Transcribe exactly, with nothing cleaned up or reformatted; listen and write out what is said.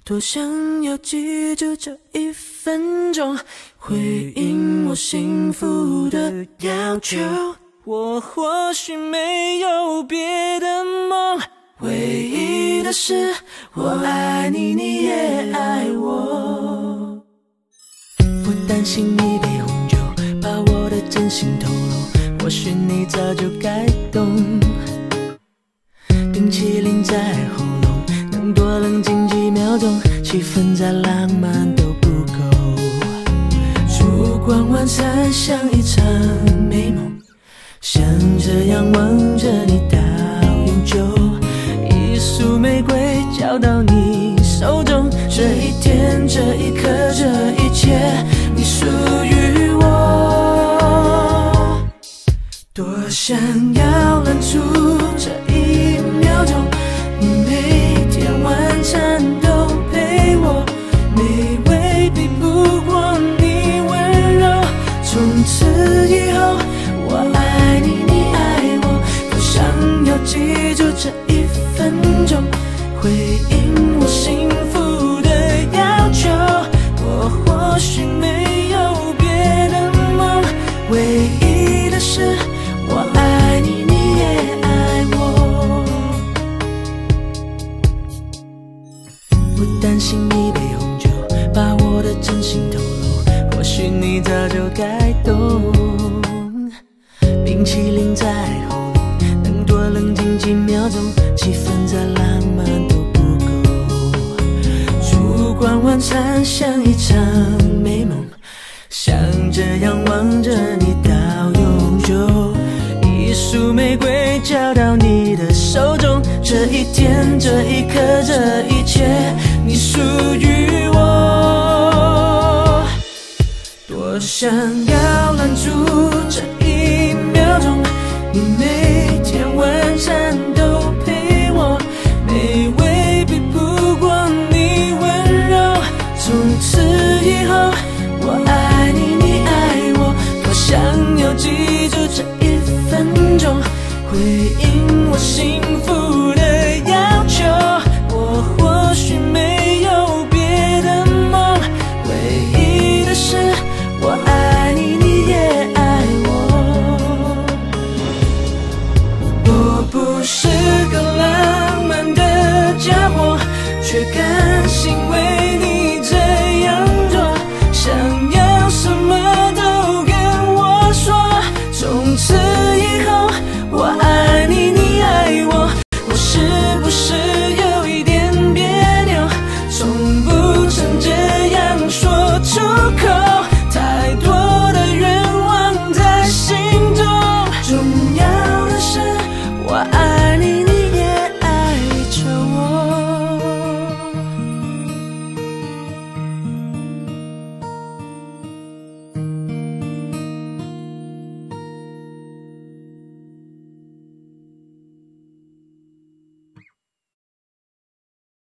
多想要记住这一分钟，回应我幸福的要求。我或许没有别的梦，唯一的是我爱你，你也爱我。不担心一杯红酒把我的真心透露，或许你早就该懂。冰淇淋在喉咙，能多冷静几秒钟，气氛再浪漫都不够。烛光晚餐像一场美梦，想这样望着你到永久。一束玫瑰交到你手中，这一天这一刻这一切你属于我。多想要拦住这一秒钟，你每天晚餐都陪我，美味比不过你温柔。从此以后我爱你，你爱我，多想要记住这一分钟，回应我幸福的要求。我或许没有别的梦，唯一的是我爱你，你也爱我。不担心一杯红酒把我的真心透露，或许你早就该懂。冰淇淋在喉咙，能多冷静几秒钟，气氛再浪漫都不够。烛光晚餐像一场美梦，想这样望着你到永久。一束玫瑰交到你的手中，这一天这一刻这一切你属于我。多想要拦住这一秒钟，你每天晚餐都陪我，美味比不过你温柔。从此以后我爱你，你爱我，多想要记住这一分钟，回应我幸福的要求。我或许没有别的梦，唯一的是我爱你，你也爱我。我不是个浪漫的家伙，却甘心为